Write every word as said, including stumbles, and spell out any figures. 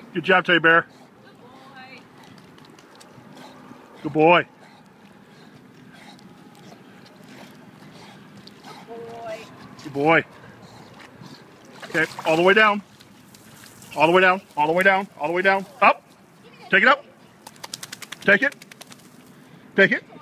Good job, Teddy Bear. Good boy. Good boy. Good boy. Okay, all the way down. All the way down. All the way down. All the way down. Up. Take it up. Take it. Take it.